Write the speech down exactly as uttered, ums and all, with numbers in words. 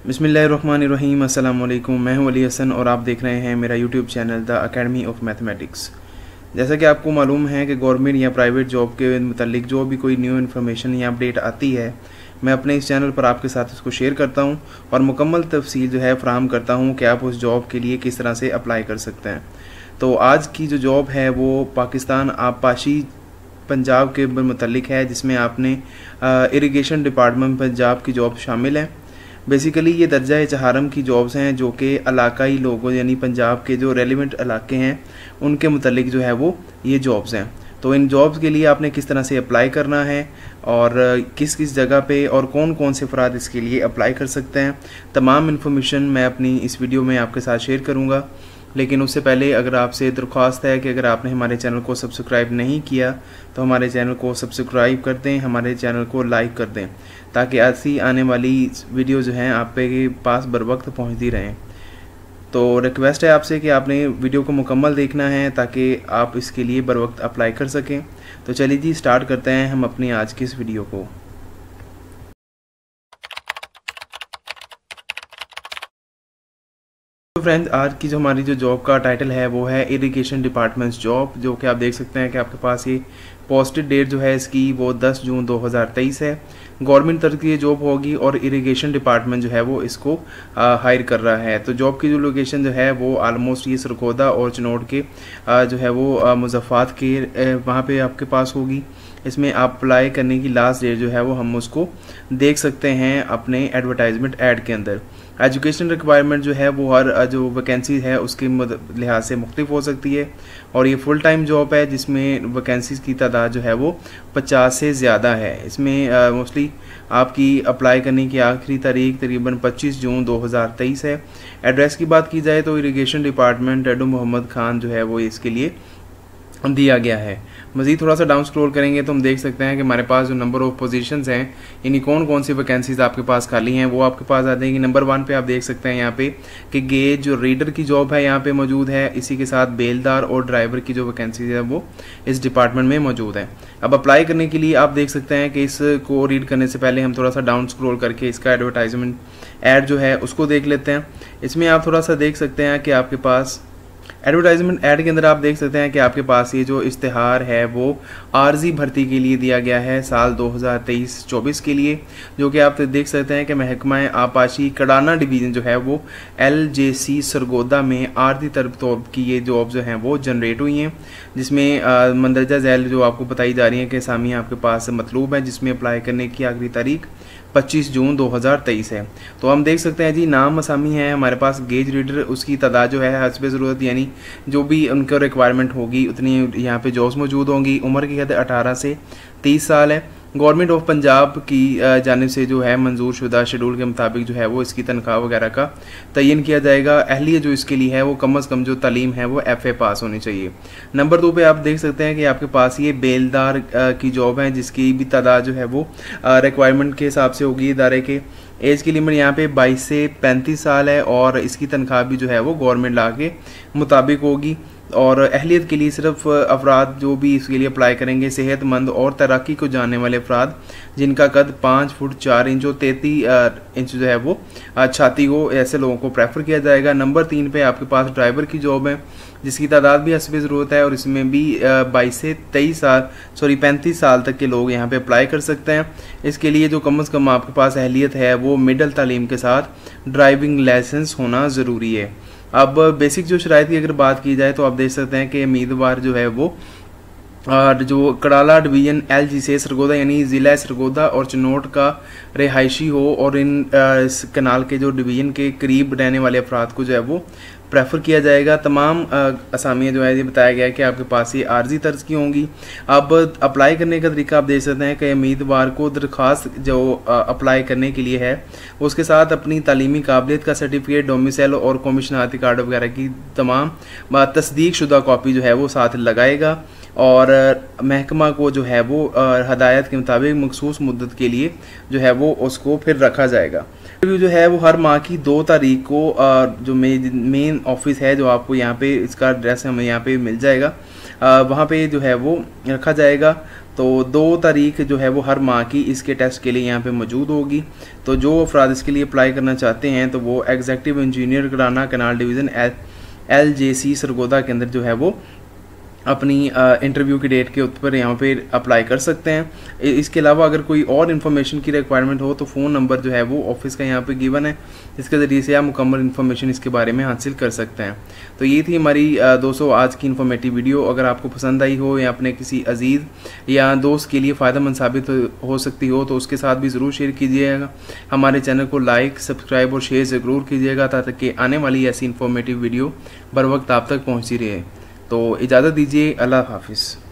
बिस्मिल्लाहिर्रहमानिर्रहीम। अस्सलाम वालेकुम। मैं हूं अली हसन और आप देख रहे हैं मेरा YouTube channel The Academy of Mathematics. जैसा कि आपको मालूम है कि गवर्नमेंट या प्राइवेट जॉब के मतलब जो भी कोई न्यू इन्फॉर्मेशन या अपडेट आती है, मैं अपने इस चैनल पर आपके साथ उसको शेयर करता हूं और मुकम्मल तफसील जो है फराहम करता हूं कि आप उस जॉब के लिए किस तरह से अप्लाई कर सकते हैं। तो आज की जो जॉब है वो पाकिस्तान आबपाशी पंजाब के मुतल्लिक है, जिसमें आपने इरिगेशन डिपार्टमेंट पंजाब की जॉब शामिल है। बेसिकली ये दर्जा चहारम की जॉब्स हैं जो कि इलाकाई लोगों यानी पंजाब के जो रेलिवेंट इलाके हैं उनके मुतल्लिक जो है वो ये जॉब्स हैं। तो इन जॉब्स के लिए आपने किस तरह से अप्लाई करना है और किस किस जगह पे और कौन कौन से अफराद इसके लिए अप्लाई कर सकते हैं, तमाम इन्फॉर्मेशन मैं अपनी इस वीडियो में आपके साथ शेयर करूँगा। लेकिन उससे पहले अगर आपसे दरख्वास्त है कि अगर आपने हमारे चैनल को सब्सक्राइब नहीं किया तो हमारे चैनल को सब्सक्राइब कर दें, हमारे चैनल को लाइक कर दें, ताकि ऐसी आने वाली वीडियो जो हैं आप पे पास बर वक्त पहुँचती रहें। तो रिक्वेस्ट है आपसे कि आपने वीडियो को मुकम्मल देखना है ताकि आप इसके लिए बर वक्त अप्लाई कर सकें। तो चलिए जी स्टार्ट करते हैं हम अपनी आज की इस वीडियो को। तो फ्रेंड्स, आज की जो हमारी जो जॉब का टाइटल है वो है इरिगेशन डिपार्टमेंट्स जॉब, जो कि आप देख सकते हैं कि आपके पास ये पोस्टेड डेट जो है इसकी वो दस जून दो हज़ार तेईस है। गवर्नमेंट तरफ की ये जॉब होगी और इरिगेशन डिपार्टमेंट जो है वो इसको हायर कर रहा है। तो जॉब की जो लोकेशन जो है वो आलमोस्ट ये सरगोदा और चिनोट के आ, जो है वो मुज़फ़्फ़रात के वहाँ पे आपके पास होगी। इसमें आप अप्लाई करने की लास्ट डेट जो है वो हम उसको देख सकते हैं अपने एडवर्टाइजमेंट ऐड के अंदर। एजुकेशन रिक्वायरमेंट जो है वो हर जो वैकेंसी है उसके लिहाज से मुख्तलिफ हो सकती है और ये फुल टाइम जॉब है जिसमें वैकेंसीज़ की तादाद जो है वो पचास से ज़्यादा है। इसमें मोस्टली आपकी अप्लाई करने की आखिरी तारीख तकरीबन पच्चीस जून दो हज़ार तेईस है। एड्रेस की बात की जाए तो इरिगेशन डिपार्टमेंट एडो मोहम्मद खान जो है वो इसके लिए दिया गया है। मज़ीद थोड़ा सा डाउन स्क्रॉल करेंगे तो हम देख सकते हैं कि हमारे पास जो नंबर ऑफ़ पोजीशंस हैं यानी कौन कौन सी वैकेंसीज आपके पास खाली हैं वो आपके पास आ जाएंगी। नंबर वन पे आप देख सकते हैं यहाँ पे कि गेज जो रीडर की जॉब है यहाँ पे मौजूद है। इसी के साथ बेलदार और ड्राइवर की जो वैकेंसीज है वो इस डिपार्टमेंट में मौजूद है। अब अप्लाई करने के लिए आप देख सकते हैं कि इसको रीड करने से पहले हम थोड़ा सा डाउन स्क्रॉल करके इसका एडवर्टाइजमेंट ऐड जो है उसको देख लेते हैं। इसमें आप थोड़ा सा देख सकते हैं कि आपके पास एडवर्टाइजमेंट ऐड के अंदर आप देख सकते हैं कि आपके पास ये जो इश्तिहार है वो आर्जी भर्ती के लिए दिया गया है साल दो हज़ार तेईस चौबीस के लिए, जो कि आप देख सकते हैं कि महकमा आबपाशी कड़ाना डिवीज़न जो है वो एल जे सी सरगोदा में आर्जी तरफ की ये जॉब जो हैं वो जनरेट हुई हैं, जिसमें मंदरजा झैल जो आपको बताई जा रही है कि असामियाँ आपके पास मतलूब है, जिसमें अप्लाई करने की आखिरी तारीख पच्चीस जून दो हज़ार तेईस है। तो हम देख सकते हैं जी नाम असामी है हमारे पास। गेज रीडर उसकी तादाद जो है हस्बे ज़रूरत यानी जो भी उनका रिक्वायरमेंट होगी उतनी यहाँ पे जॉब्स मौजूद होंगी। उम्र की हद अठारह से तीस साल है। गवर्नमेंट ऑफ पंजाब की जानिब से जो है मंजूर शुदा शेड्यूल के मुताबिक जो है वो इसकी तनख्वाह वगैरह का तयन किया जाएगा। अहलियत जो इसके लिए है वो कम अज़ कम जो तालीम है वो एफ़ ए पास होनी चाहिए। नंबर दो पे आप देख सकते हैं कि आपके पास ये बेलदार की जॉब है जिसकी भी तादाद जो है वो रिक्वायरमेंट के हिसाब से होगी इदारे के। एज की लिमिट यहाँ पे बाईस से पैंतीस साल है और इसकी तनख्वाह भी जो है वो गवर्नमेंट लॉ के मुताबिक होगी। और अहलियत के लिए सिर्फ अफराद जो भी इसके लिए अप्लाई करेंगे सेहतमंद और तैराकी को जानने वाले अफराद जिनका कद पाँच फुट चार इंच और तैंतीस इंच जो है वो छाती हो, ऐसे लोगों को प्रेफर किया जाएगा। नंबर तीन पे आपके पास ड्राइवर की जॉब है जिसकी तादाद भी हस्बे ज़रूरत है और इसमें भी बाईस से तेईस साल सॉरी पैंतीस साल तक के लोग यहाँ पे अप्लाई कर सकते हैं। इसके लिए जो कम अज़ कम आपके पास अहलियत है वो मिडल तालीम के साथ ड्राइविंग लाइसेंस होना ज़रूरी है। अब बेसिक जो शराइत की अगर बात की जाए तो आप देख सकते हैं कि उम्मीदवार जो है वो और जो कड़ाला डिवीज़न एल जी से सरगोदा यानी ज़िला सरगोदा और चिनोट का रिहायशी हो और इन इस कनाल के जो डिवीज़न के करीब रहने वाले अफराद को जो है वो प्रेफर किया जाएगा। तमाम असामियाँ जो है ये बताया गया है कि आपके पास ये आर्जी तर्ज की होंगी। अब अप्लाई करने का तरीका आप देख सकते हैं कि उम्मीदवार को दरख्वास्त जो अप्लाई करने के लिए है उसके साथ अपनी तालीमी काबिलियत का सर्टिफिकेट, डोमिसाइल और कमिशनाती कार्ड वगैरह की तमाम तस्दीक शुदा कॉपी जो है वो साथ लगाएगा और महकमा को जो है वो हदायत के मुताबिक मखसूस मुद्दत के लिए जो है वो उसको फिर रखा जाएगा। इंटरव्यू जो है वो हर माह की दो तारीख को जो मेन ऑफिस है जो आपको यहाँ पे इसका एड्रेस हमें यहाँ पे मिल जाएगा, वहाँ पे जो है वो रखा जाएगा। तो दो तारीख जो है वो हर माह की इसके टेस्ट के लिए यहाँ पे मौजूद होगी। तो जो अफराद इसके लिए अप्लाई करना चाहते हैं तो वो executive engineer Karana canal division L L J C Sargodha के अंदर जो है वो अपनी इंटरव्यू की डेट के ऊपर यहाँ पे अप्लाई कर सकते हैं। इसके अलावा अगर कोई और इन्फॉर्मेशन की रिक्वायरमेंट हो तो फ़ोन नंबर जो है वो ऑफिस का यहाँ पे गिवन है, इसके ज़रिए से आप मुकम्मल इन्फॉर्मेशन इसके बारे में हासिल कर सकते हैं। तो ये थी हमारी दोस्तों आज की इन्फॉर्मेटिव वीडियो। अगर आपको पसंद आई हो या अपने किसी अजीज़ या दोस्त के लिए फ़ायदेमंद साबित हो सकती हो तो उसके साथ भी ज़रूर शेयर कीजिएगा। हमारे चैनल को लाइक, सब्सक्राइब और शेयर ज़रूर कीजिएगा ताकि आने वाली ऐसी इन्फॉर्मेटिव वीडियो बर वक्त आप तक पहुँचती रहे। तो इजाज़त दीजिए, अल्लाह हाफिज़।